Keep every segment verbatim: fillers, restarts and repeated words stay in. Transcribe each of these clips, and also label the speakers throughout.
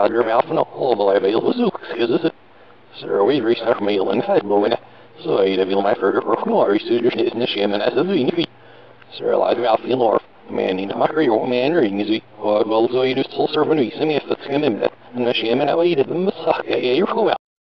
Speaker 1: lager med aften og bare vel bezoek. Sir, we reached mail and had blowing it. So I will my further for no are students in the shame and as a doing. Sir, lager med aften or man in the matter your man ring is we. Well, so you just still serve me some if it's him and the shame and I waited them. Yeah, you're cool.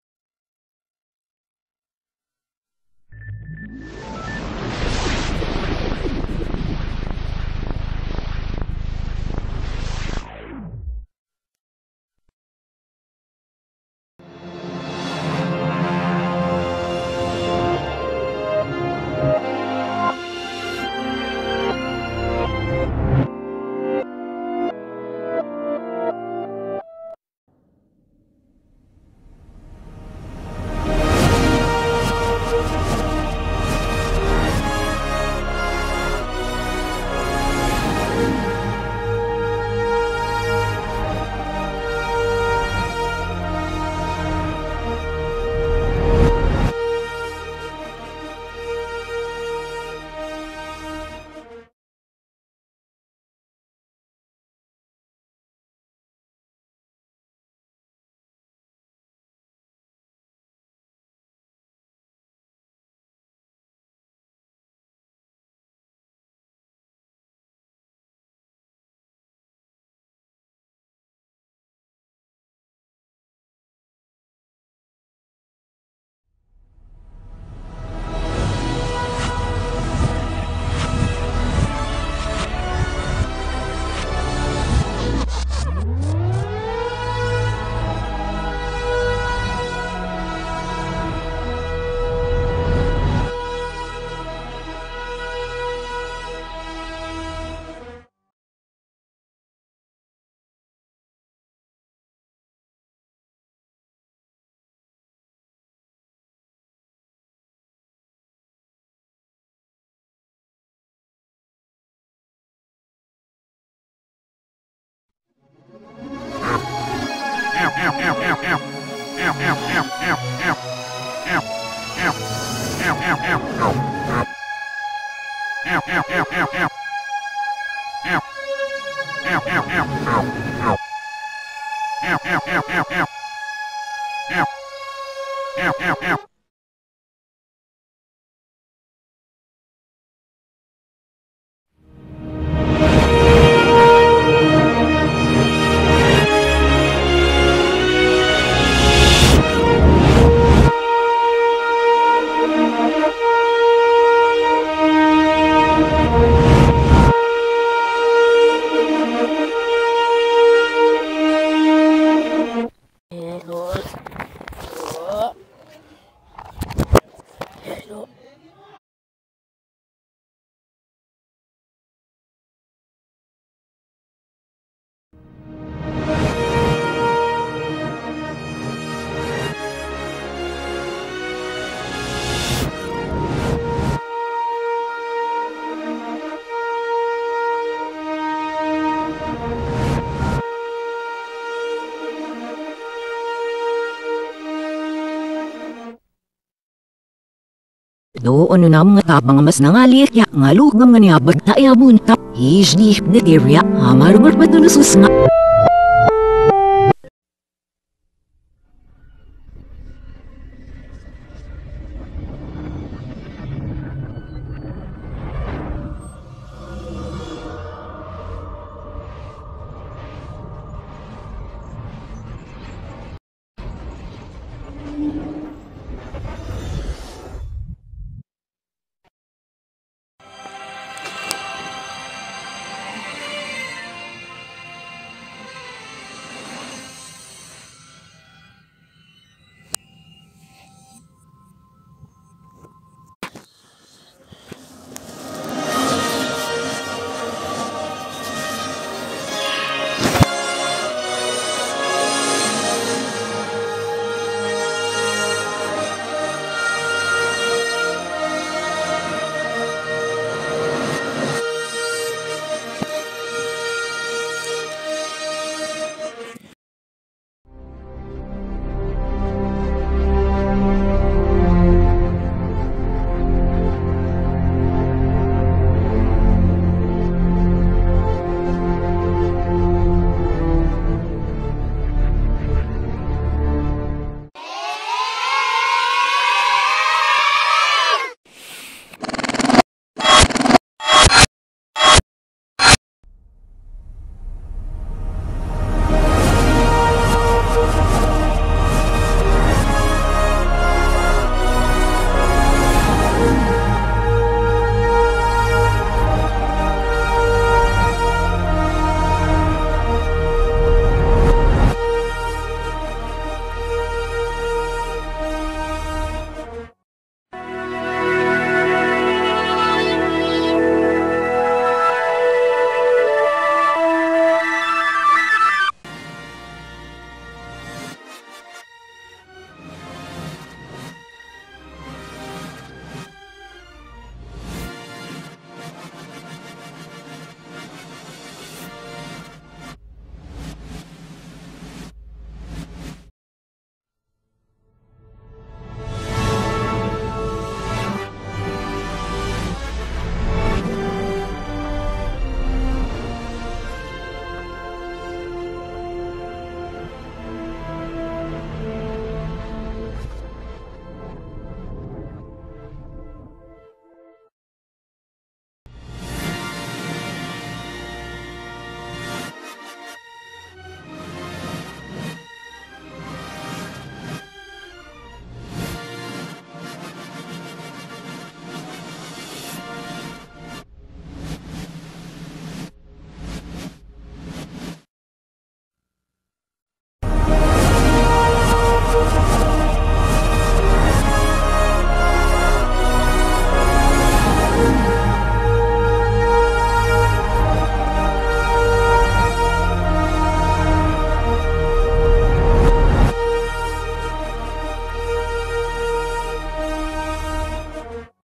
Speaker 2: Doon na mga tabang mas nangalit ya ngalugam nga niya bagta ya bunta. Hijdi na area. Hamar marpatulosus nga.